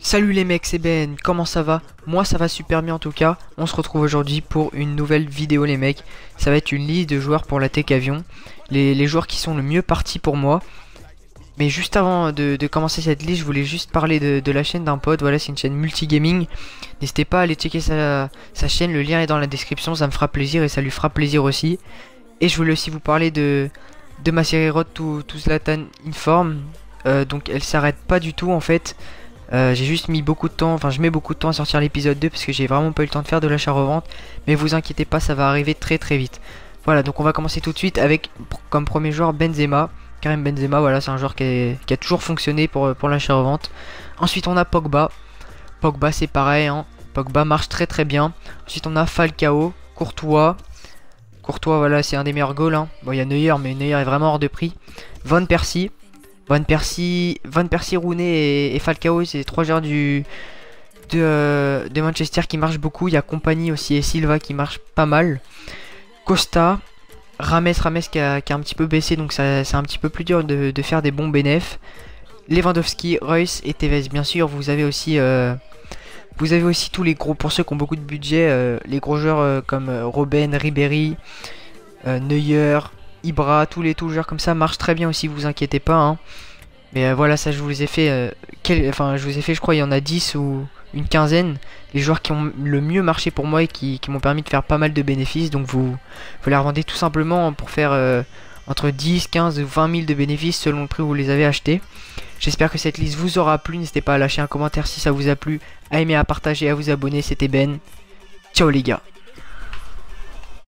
Salut les mecs, c'est Ben, comment ça va? Moi ça va super bien en tout cas. On se retrouve aujourd'hui pour une nouvelle vidéo les mecs. Ça va être une liste de joueurs pour la Tech Avion. Les joueurs qui sont le mieux partis pour moi. Mais juste avant de commencer cette liste, je voulais juste parler de la chaîne d'un pote. Voilà, c'est une chaîne multigaming. N'hésitez pas à aller checker sa chaîne, le lien est dans la description, ça me fera plaisir et ça lui fera plaisir aussi. Et je voulais aussi vous parler de ma série Road to Zlatan Inform. Donc elle s'arrête pas du tout en fait. J'ai juste mis beaucoup de temps, enfin je mets beaucoup de temps à sortir l'épisode 2 parce que j'ai vraiment pas eu le temps de faire de l'achat-revente. Mais vous inquiétez pas, ça va arriver très très vite. Voilà, donc on va commencer tout de suite avec comme premier joueur Benzema. Karim Benzema, voilà, c'est un joueur qui a toujours fonctionné pour l'achat-revente. Ensuite on a Pogba. Pogba c'est pareil, hein. Pogba marche très très bien. Ensuite on a Falcao, Courtois. Courtois, voilà, c'est un des meilleurs goals, hein. Bon, il y a Neuer, mais Neuer est vraiment hors de prix. Van Persie. Van Persie, Rooney et Falcao, c'est les trois joueurs de Manchester qui marchent beaucoup. Il y a Compagnie aussi et Silva qui marchent pas mal. Costa, Rames qui a un petit peu baissé, donc c'est un petit peu plus dur de faire des bons bénéfices. Lewandowski, Reus et Tevez, bien sûr. Vous avez aussi tous les gros, pour ceux qui ont beaucoup de budget, les gros joueurs comme Robben, Ribéry, Neuer, Ibra, tous les joueurs comme ça marchent très bien aussi, vous inquiétez pas, hein. Mais voilà, ça je vous les ai fait, je crois il y en a 10 ou une quinzaine, les joueurs qui ont le mieux marché pour moi et qui m'ont permis de faire pas mal de bénéfices. Donc vous les revendez tout simplement pour faire entre 10, 15 ou 20 000 de bénéfices selon le prix où vous les avez achetés. J'espère que cette liste vous aura plu, n'hésitez pas à lâcher un commentaire si ça vous a plu, à aimer, à partager, à vous abonner. C'était Ben, ciao les gars.